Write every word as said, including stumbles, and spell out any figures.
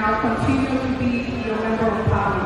I'll continue to be your member of parliament.